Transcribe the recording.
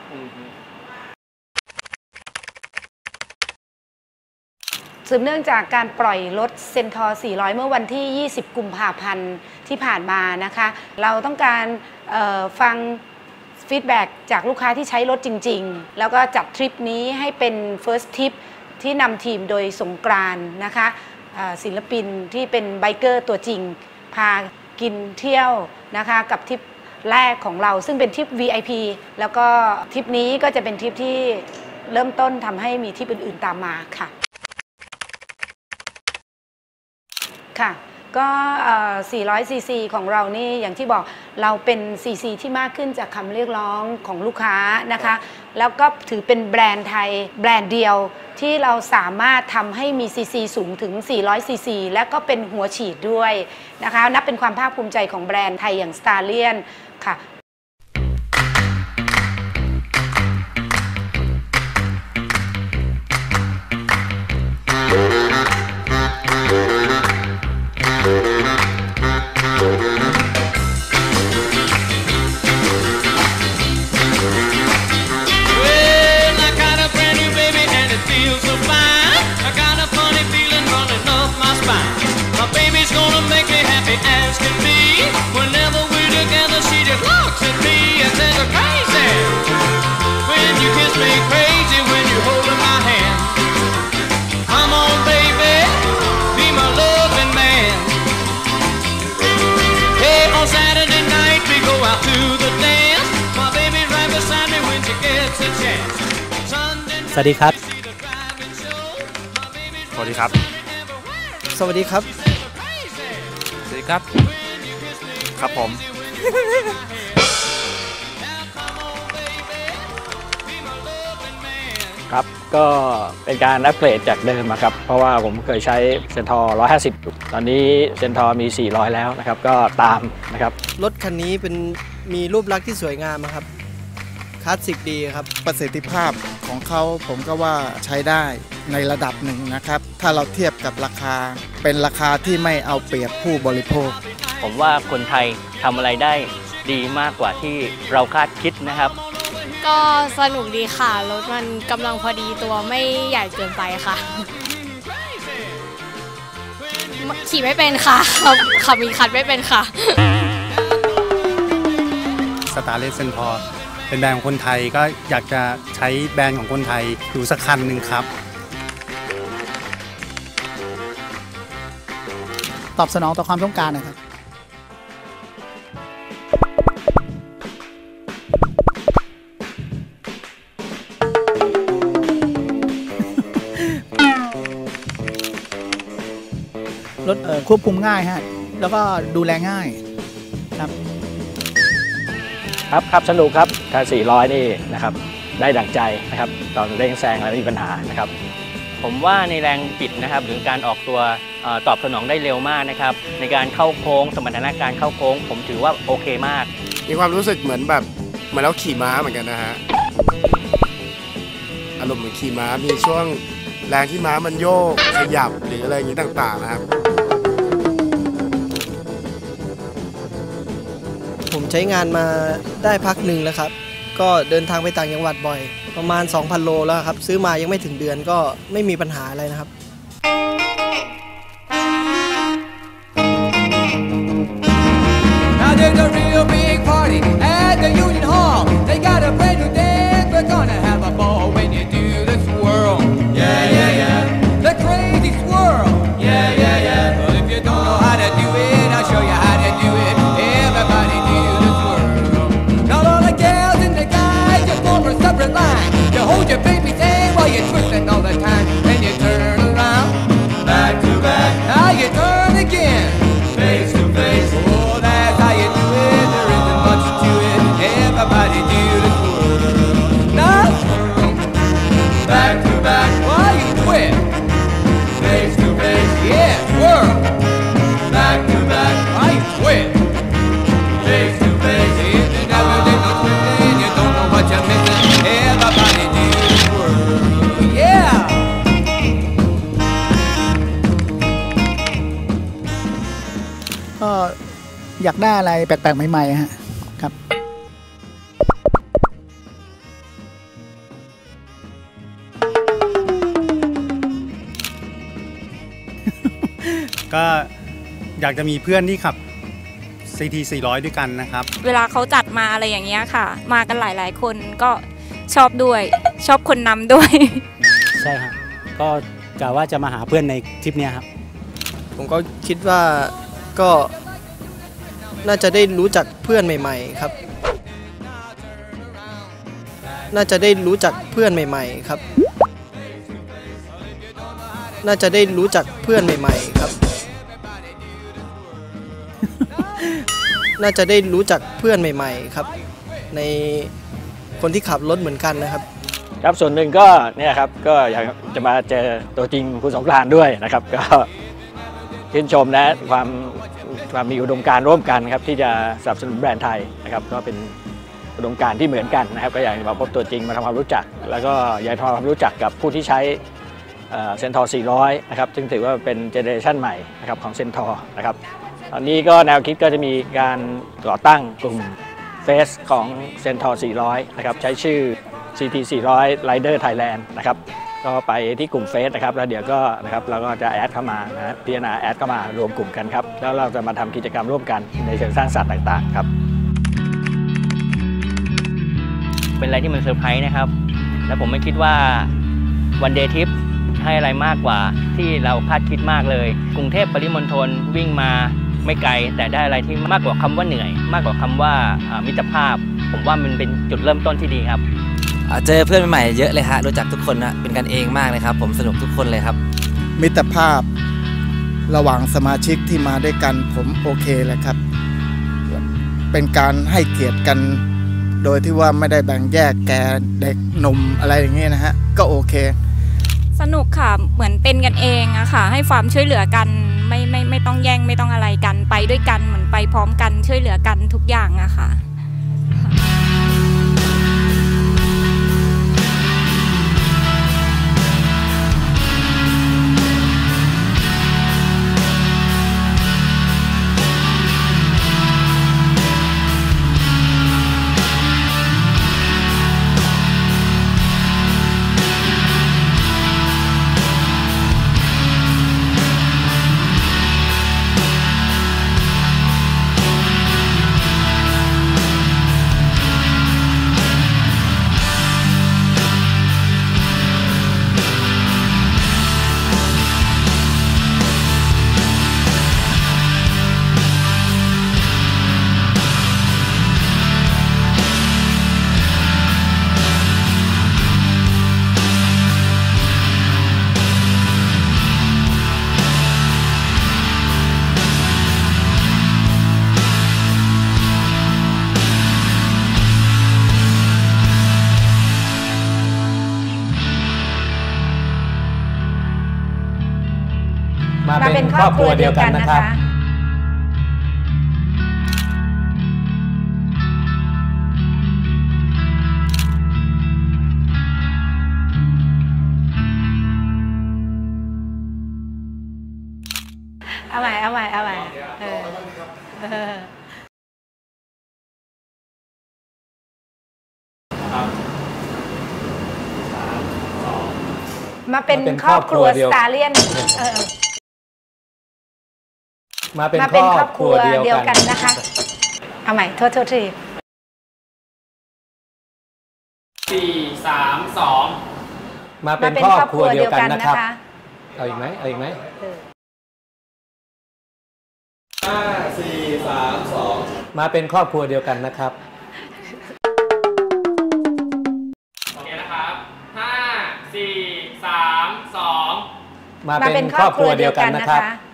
สืบเนื่องจากการปล่อยรถเซนทอร์400เมื่อวันที่ 20 กุมภาพันธ์ที่ผ่านมานะคะเราต้องการฟังฟีดแบ็กจากลูกค้าที่ใช้รถจริงๆแล้วก็จัดทริปนี้ให้เป็น First Trip ที่นำทีมโดยสงกรานต์นะคะศิลปินที่เป็นไบเกอร์ตัวจริงพากินเที่ยวนะคะกับทริปแรกของเราซึ่งเป็นทริป VIP แล้วก็ทริปนี้ก็จะเป็นทริปที่เริ่มต้นทำให้มีทริปอื่นๆตามมาค่ะค่ะก็400 ซีซีของเรานี่อย่างที่บอกเราเป็นซีซีที่มากขึ้นจากคำเรียกร้องของลูกค้านะคะแล้วก็ถือเป็นแบรนด์ไทยแบรนด์เดียวที่เราสามารถทำให้มีซีซีสูงถึง400 ซีซีและก็เป็นหัวฉีดด้วยนะคะนับเป็นความภาคภูมิใจของแบรนด์ไทยอย่าง Stallion ค่ะสวัสดีครับสวัสดีครับสวัสดีครับสวัสดีครับครับผมครับก็เป็นการอัปเกรดจากเดิมครับเพราะว่าผมเคยใช้เซนทอร์150ตอนนี้เซนทอร์มี400แล้วนะครับก็ตามนะครับรถคันนี้มีรูปลักษณ์ที่สวยงามครับคลาสสิกดีครับประสิทธิภาพของเขาผมก็ว่าใช้ได้ในระดับหนึ่งนะครับถ้าเราเทียบกับราคาเป็นราคาที่ไม่เอาเปรียบผู้บริโภคผมว่าคนไทยทำอะไรได้ดีมากกว่าที่เราคาดคิดนะครับก็สนุกดีค่ะรถมันกำลังพอดีตัวไม่ใหญ่เกินไปค่ะขี่ไม่เป็นค่ะขับมีคันไม่เป็นค่ะ Stallion เซนทอร์เป็นแบรนด์ของคนไทยก็อยากจะใช้แบรนด์ของคนไทยอยู่สักคันหนึ่งครับตอบสนองต่อความต้องการนะครับรถควบคุมง่ายฮะแล้วก็ดูแลง่ายครับสนุกครับถ้า400นี่นะครับได้ดั่งใจนะครับตอนเร่งแซงแล้วไม่มีปัญหานะครับผมว่าในแรงบิดนะครับหรือการออกตัวตอบสนองได้เร็วมากนะครับในการเข้าโค้งสมรรถนะการเข้าโค้งผมถือว่าโอเคมากมีความรู้สึกเหมือนเราขี่ม้าเหมือนกันนะฮะอารมณ์เหมือนขี่ม้ามีช่วงแรงที่ม้ามันโยกขยับหรืออะไรอย่างนี้ต่างๆนะครับผมใช้งานมาได้พักหนึ่งแล้วครับก็เดินทางไปต่างจังหวัดบ่อยประมาณ 2,000 โลแล้วครับซื้อมายังไม่ถึงเดือนก็ไม่มีปัญหาอะไรนะครับ Now there's a real big party at the Union Hall. They got a brand new dance. We're gonna have a ball when you do the swirl. Yeah, yeah, yeah. The crazy swirl. Yeah, yeah, yeah. Well, if you don't know how to do it, I'll show you how to do it. Everybody do the swirl. Now all the gals and the guys just form a separate line. You hold your baby's hand while you're twisting all the time. Then you turn around, back to back. Now you turn again, face to face. Oh, that's how you do it. There isn't much to it. Everybody do the swirl. Now swirl, back to back while you twist, face to face. Yeah, swirl, back to back while you twist, face to face. If you never did no twisting, you don't know what you're missing. Everybody do the swirl. Yeah. ก็อยากได้อะไรแปลกๆใหม่ๆฮะครับก็อยากจะมีเพื่อนที่ขับ CT 400 ด้วยกันนะครับเวลาเขาจัดมาอะไรอย่างเงี้ยค่ะมากันหลายๆคนก็ชอบด้วยชอบคนนำด้วยใช่ครับก็กะว่าจะมาหาเพื่อนในทริปนี้ครับผมก็คิดว่าก็น่าจะได้รู้จักเพื่อนใหม่ๆครับน่าจะได้รู้จักเพื่อนใหม่ๆครับน่าจะได้รู้จักเพื่อนใหม่ๆครับน่าจะได้รู้จักเพื่อนใหม่ๆครับในคนที่ขับรถเหมือนกันนะครับครับส่วนหนึ่งก็เนี่ยครับก็อยากจะมาเจอตัวจริงคุณสงกรานต์ด้วยนะครับก็ชื่นชมนะความมีอุดมการณ์ร่วมกันครับที่จะสนับสนุนแบรนด์ไทยนะครับก็เป็นอุดมการณ์ที่เหมือนกันนะครับก็อยากมาพบตัวจริงมาทำความรู้จักแล้วก็อยากทำความรู้จักกับผู้ที่ใช้เซนทอร์400นะครับซึ่งถือว่าเป็นเจเนอเรชันใหม่นะครับของเซนทอร์นะครับตอนนี้ก็แนวคิดก็จะมีการก่อตั้งกลุ่มเฟซของเซนทอร์400นะครับใช้ชื่อ CT 400 Rider Thailand นะครับก็ไปที่กลุ่มเฟซนะครับแล้วเดี๋ยวก็นะครับเราก็จะแอดเข้ามานะพิจารณาแอดเข้ามารวมกลุ่มกันครับแล้วเราจะมาทำกิจกรรมร่วมกันในเชิงสร้างสรรค์ต่างๆครับเป็นอะไรที่มันเซอร์ไพรส์นะครับและผมไม่คิดว่าวันเดย์ทริปให้อะไรมากกว่าที่เราคาดคิดมากเลยกรุงเทพปริมณฑลวิ่งมาไม่ไกลแต่ได้อะไรที่มากกว่าคำว่าเหนื่อยมากกว่าคำว่ามิตรภาพผมว่ามันเป็นจุดเริ่มต้นที่ดีครับเจอเพื่อนใหม่ๆเยอะเลยฮะรู้จักทุกคนนะเป็นกันเองมากเลยครับผมสนุกทุกคนเลยครับมิตรภาพระหว่างสมาชิกที่มาด้วยกันผมโอเคเลยครับเป็นการให้เกียรติกันโดยที่ว่าไม่ได้แบ่งแยกแก่เด็กหนุ่มอะไรอย่างเงี้ยนะฮะก็โอเคสนุกค่ะเหมือนเป็นกันเองอะค่ะให้ความช่วยเหลือกันไม่ต้องแย่งไม่ต้องอะไรกันไปด้วยกันเหมือนไปพร้อมกันช่วยเหลือกันทุกอย่างอะค่ะมาเป็นครอบครัวเดียวกันนะครับเอาใหม่มาเป็นครอบครัวสตาร์เลียนมาเป็นครอบครัวเดียวกันนะคะเอาใหม่โทษที 4 3 2มาเป็นครอบครัวเดียวกันนะครับเอาอีกไหม5 4 3 2มาเป็นครอบครัวเดียวกันนะครับโอเคนะครับ5 4 3 2มาเป็นครอบครัวเดียวกันนะครับ